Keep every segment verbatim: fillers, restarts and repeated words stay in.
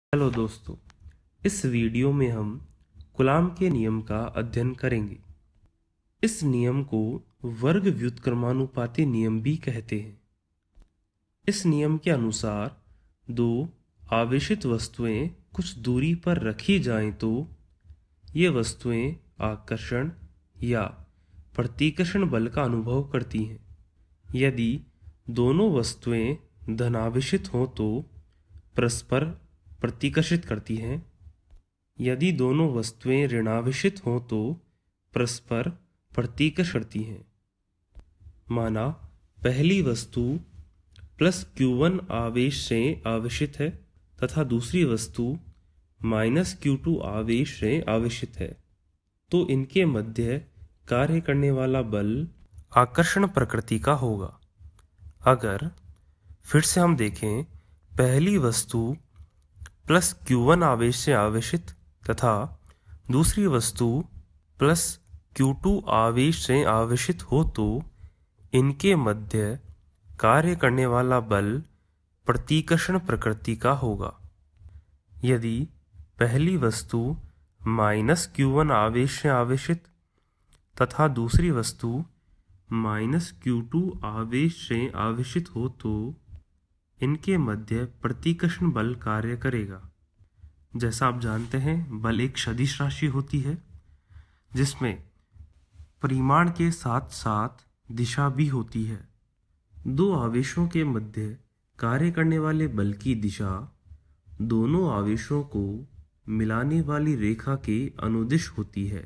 Hello दोस्तों, इस video में हम कूलाम के नियम का अध्ययन करेंगे। इस नियम को वर्ग व्युत्क्रमानुपाती नियम भी कहते हैं। इस नियम के अनुसार दो आवेशित वस्तुएं कुछ दूरी पर रखी जाएं तो ये वस्तुएं आकर्षण या प्रतिकर्षण बल का अनुभव करती हैं। यदि दोनों वस्तुएं धनावेशित हों तो परस्पर प्रतिकर्षित करती हैं। यदि दोनों वस्तुएं ऋणावेशित हों तो परस्पर प्रतिकर्ष करती हैं। माना पहली वस्तु प्लस क्यू वन आवेश से आवेशित है तथा दूसरी वस्तु माइनस क्यू टू आवेश से आवेशित है, तो इनके मध्य कार्य करने वाला बल आकर्षण प्रकृति का होगा। अगर फिर से हम देखें, पहली वस्तु प्लस क्यू वन आवेश से आवेशित तथा दूसरी वस्तु प्लस क्यू टू आवेश से आवेशित हो तो इनके मध्य कार्य करने वाला बल प्रतिकर्षण प्रकृति का होगा। यदि पहली वस्तु माइनस क्यू वन आवेश से आवेशित तथा दूसरी वस्तु माइनस क्यू टू आवेश से आवेशित हो तो इनके मध्य प्रतिकर्षण बल कार्य करेगा। जैसा आप जानते हैं, बल एक सदिश राशि होती है जिसमें परिमाण के साथ साथ दिशा भी होती है। दो आवेशों के मध्य कार्य करने वाले बल की दिशा दोनों आवेशों को मिलाने वाली रेखा के अनुदिश होती है।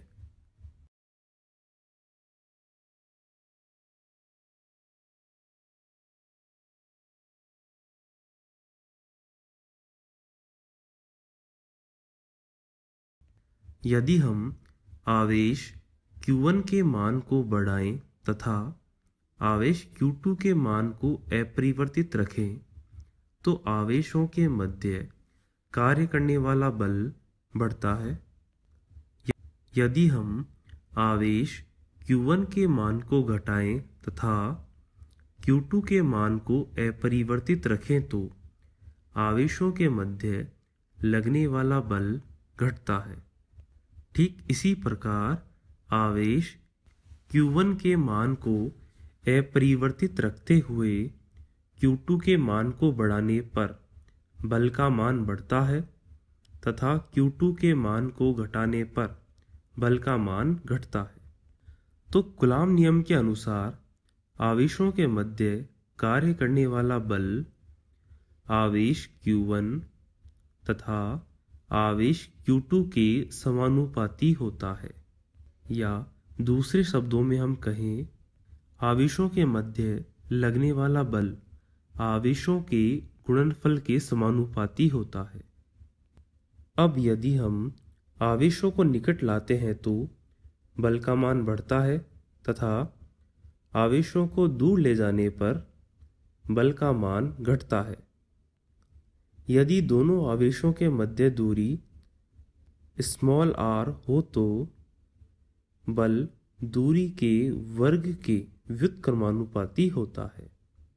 यदि हम आवेश क्यू वन के मान को बढ़ाएं तथा आवेश क्यू टू के मान को अपरिवर्तित रखें तो आवेशों के मध्य कार्य करने वाला बल बढ़ता है। यदि हम आवेश क्यू वन के मान को घटाएं तथा क्यू टू के मान को अपरिवर्तित रखें तो आवेशों के मध्य लगने वाला बल घटता है। ठीक इसी प्रकार आवेश क्यू वन के मान को अपरिवर्तित रखते हुए क्यू टू के मान को बढ़ाने पर बल का मान बढ़ता है तथा क्यू टू के मान को घटाने पर बल का मान घटता है। तो कूलाम नियम के अनुसार आवेशों के मध्य कार्य करने वाला बल आवेश क्यू वन तथा आवेश क्यू टू के समानुपाती होता है, या दूसरे शब्दों में हम कहें, आवेशों के मध्य लगने वाला बल आवेशों के गुणनफल के समानुपाती होता है। अब यदि हम आवेशों को निकट लाते हैं तो बल का मान बढ़ता है तथा आवेशों को दूर ले जाने पर बल का मान घटता है। यदि दोनों आवेशों के मध्य दूरी स्मॉल आर हो तो बल दूरी के वर्ग के व्युत्क्रमानुपाती होता है।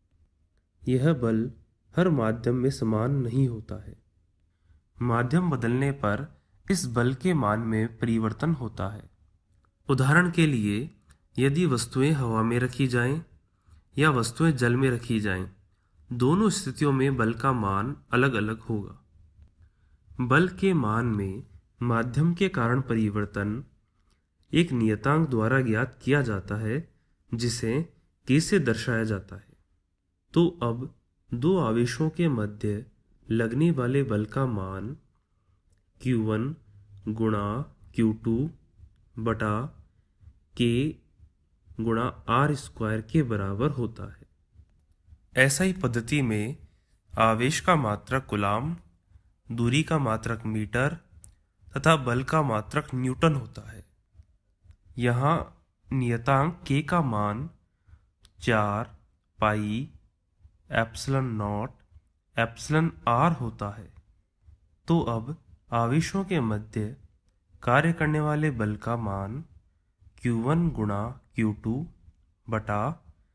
यह बल हर माध्यम में समान नहीं होता है। माध्यम बदलने पर इस बल के मान में परिवर्तन होता है। उदाहरण के लिए, यदि वस्तुएं हवा में रखी जाएं या वस्तुएं जल में रखी जाएं, दोनों स्थितियों में बल का मान अलग अलग होगा। बल के मान में माध्यम के कारण परिवर्तन एक नियतांक द्वारा ज्ञात किया जाता है जिसे k से दर्शाया जाता है। तो अब दो आवेशों के मध्य लगने वाले बल का मान क्यू वन गुणा क्यू टू बटा k गुणा आर स्क्वायर के बराबर होता है। ऐसा ही पद्धति में आवेश का मात्रक कूलाम, दूरी का मात्रक मीटर तथा बल का मात्रक न्यूटन होता है। यहाँ नियतांक k का मान चार pi epsilon naught epsilon r होता है। तो अब आवेशों के मध्य कार्य करने वाले बल का मान क्यू वन गुणा क्यू टू बटा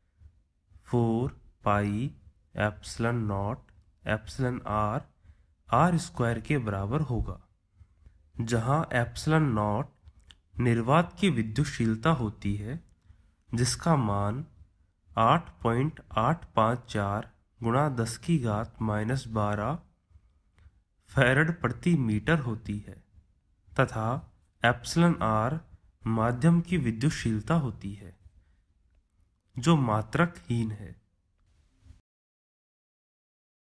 four pi epsilon naught epsilon r r square के बराबर होगा, जहां एप्सिलॉन नॉट निर्वात की विद्युतशीलता होती है, जिसका मान आठ पॉइंट आठ पाँच चार गुणा दस की घात माइनस बारह फैरड प्रति मीटर होती है, तथा एप्सिलॉन आर माध्यम की विद्युतशीलता होती है, जो मात्रकहीन है।